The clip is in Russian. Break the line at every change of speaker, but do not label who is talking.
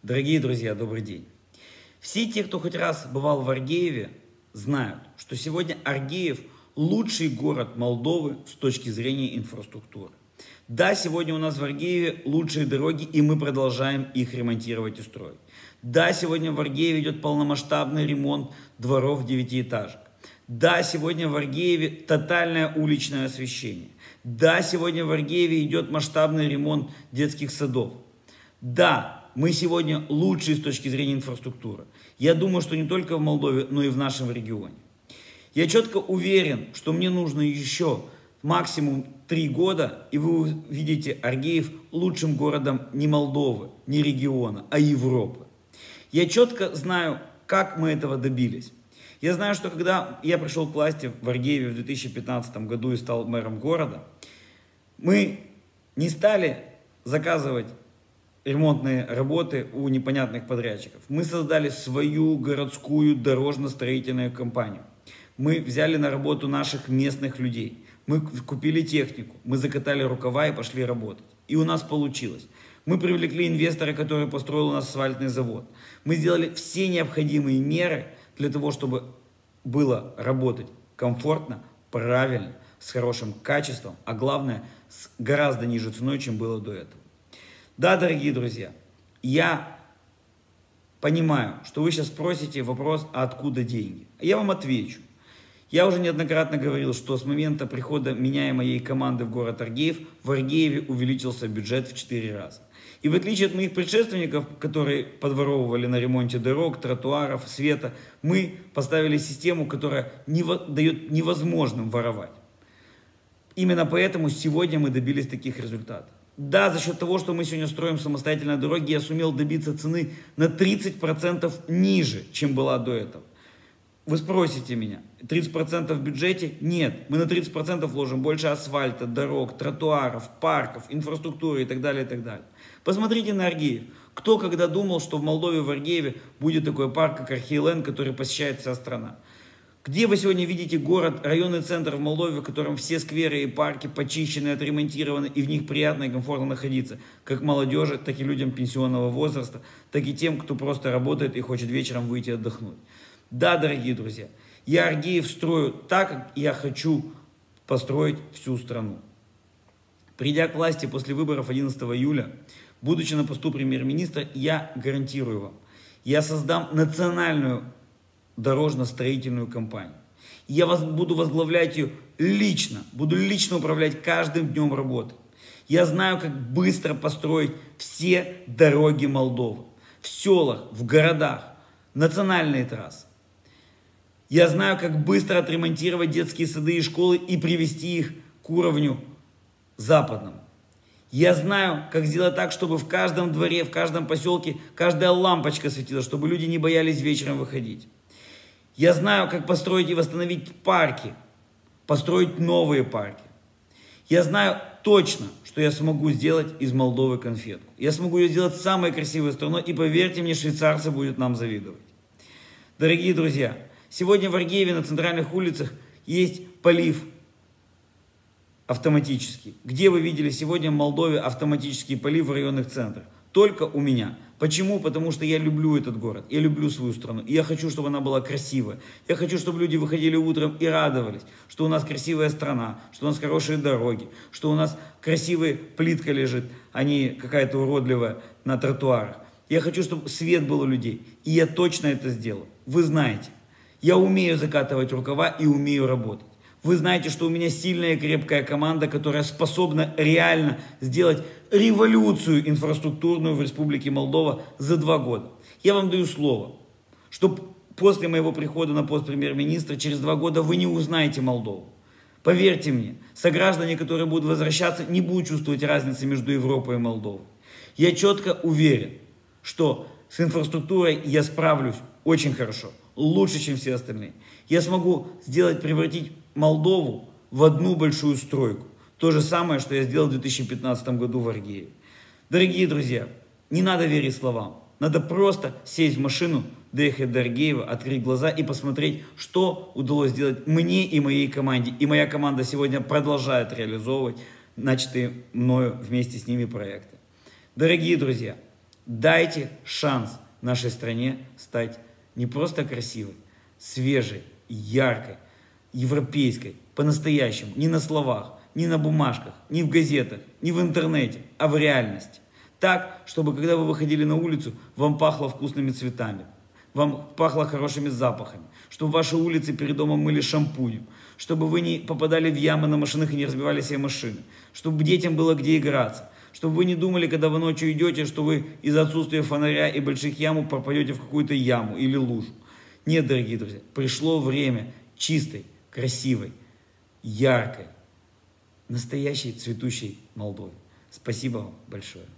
Дорогие друзья, добрый день. Все те, кто хоть раз бывал в Аргееве, знают, что сегодня Аргеев лучший город Молдовы с точки зрения инфраструктуры. Да, сегодня у нас в Аргееве лучшие дороги, и мы продолжаем их ремонтировать и строить. Да, сегодня в Аргееве идет полномасштабный ремонт дворов девятиэтажек. Да, сегодня в Аргееве тотальное уличное освещение. Да, сегодня в Аргееве идет масштабный ремонт детских садов. Да, мы сегодня лучшие с точки зрения инфраструктуры. Я думаю, что не только в Молдове, но и в нашем регионе. Я четко уверен, что мне нужно еще максимум 3 года, и вы увидите Аргеев лучшим городом не Молдовы, не региона, а Европы. Я четко знаю, как мы этого добились. Я знаю, что когда я пришел к власти в Аргееве в 2015 году и стал мэром города, мы не стали заказывать ремонтные работы у непонятных подрядчиков. Мы создали свою городскую дорожно-строительную компанию. Мы взяли на работу наших местных людей. Мы купили технику, мы закатали рукава и пошли работать. И у нас получилось. Мы привлекли инвестора, который построил у нас асфальтный завод. Мы сделали все необходимые меры для того, чтобы было работать комфортно, правильно, с хорошим качеством, а главное, с гораздо ниже ценой, чем было до этого. Да, дорогие друзья, я понимаю, что вы сейчас спросите вопрос, а откуда деньги? Я вам отвечу. Я уже неоднократно говорил, что с момента прихода меня и моей команды в город Аргеев, в Аргееве увеличился бюджет в 4 раза. И в отличие от моих предшественников, которые подворовывали на ремонте дорог, тротуаров, света, мы поставили систему, которая дает невозможным воровать. Именно поэтому сегодня мы добились таких результатов. Да, за счет того, что мы сегодня строим самостоятельно дороги, я сумел добиться цены на 30% ниже, чем была до этого. Вы спросите меня, 30% в бюджете? Нет, мы на 30% вложим больше асфальта, дорог, тротуаров, парков, инфраструктуры и так далее, и так далее. Посмотрите на Аргеев. Кто когда думал, что в Молдове, в Аргееве будет такой парк, как Архиелен, который посещает вся страна? Где вы сегодня видите город, районный центр в Молдове, в котором все скверы и парки почищены, отремонтированы, и в них приятно и комфортно находиться, как молодежи, так и людям пенсионного возраста, так и тем, кто просто работает и хочет вечером выйти отдохнуть. Да, дорогие друзья, я Аргеев строю так, как я хочу построить всю страну. Придя к власти после выборов 11 июля, будучи на посту премьер-министра, я гарантирую вам, я создам национальную дорожно-строительную компанию. Я буду возглавлять ее лично, буду лично управлять каждым днем работы. Я знаю, как быстро построить все дороги Молдовы, в селах, в городах, национальные трассы. Я знаю, как быстро отремонтировать детские сады и школы и привести их к уровню западному. Я знаю, как сделать так, чтобы в каждом дворе, в каждом поселке каждая лампочка светила, чтобы люди не боялись вечером выходить. Я знаю, как построить и восстановить парки, построить новые парки. Я знаю точно, что я смогу сделать из Молдовы конфетку. Я смогу ее сделать самой красивой страной, и поверьте мне, швейцарцы будут нам завидовать. Дорогие друзья, сегодня в Аргееве на центральных улицах есть полив автоматический. Где вы видели сегодня в Молдове автоматический полив в районных центрах? Только у меня. Почему? Потому что я люблю этот город, я люблю свою страну, и я хочу, чтобы она была красивая. Я хочу, чтобы люди выходили утром и радовались, что у нас красивая страна, что у нас хорошие дороги, что у нас красивая плитка лежит, а не какая-то уродливая на тротуарах. Я хочу, чтобы свет был у людей, и я точно это сделаю. Вы знаете, я умею закатывать рукава и умею работать. Вы знаете, что у меня сильная и крепкая команда, которая способна реально сделать революцию инфраструктурную в Республике Молдова за 2 года. Я вам даю слово, что после моего прихода на пост премьер-министра через 2 года вы не узнаете Молдову. Поверьте мне, сограждане, которые будут возвращаться, не будут чувствовать разницы между Европой и Молдовой. Я четко уверен, что с инфраструктурой я справлюсь очень хорошо, лучше, чем все остальные. Я смогу превратить Молдову в одну большую стройку. То же самое, что я сделал в 2015 году в Аргееве. Дорогие друзья, не надо верить словам. Надо просто сесть в машину, доехать до Аргеева, открыть глаза и посмотреть, что удалось сделать мне и моей команде. И моя команда сегодня продолжает реализовывать начатые мною вместе с ними проекты. Дорогие друзья, Дайте шанс нашей стране стать не просто красивой, свежей, яркой, европейской, по-настоящему, не на словах, не на бумажках, не в газетах, не в интернете, а в реальности. Так, чтобы когда вы выходили на улицу, вам пахло вкусными цветами, вам пахло хорошими запахами, чтобы ваши улицы перед домом мыли шампунем, чтобы вы не попадали в ямы на машинах и не разбивали себе машины, чтобы детям было где играться, чтобы вы не думали, когда вы ночью идете, что вы из-за отсутствия фонаря и больших ям попадете в какую-то яму или лужу. Нет, дорогие друзья, пришло время чистой, красивой, яркой, настоящей цветущей Молдовы. Спасибо вам большое.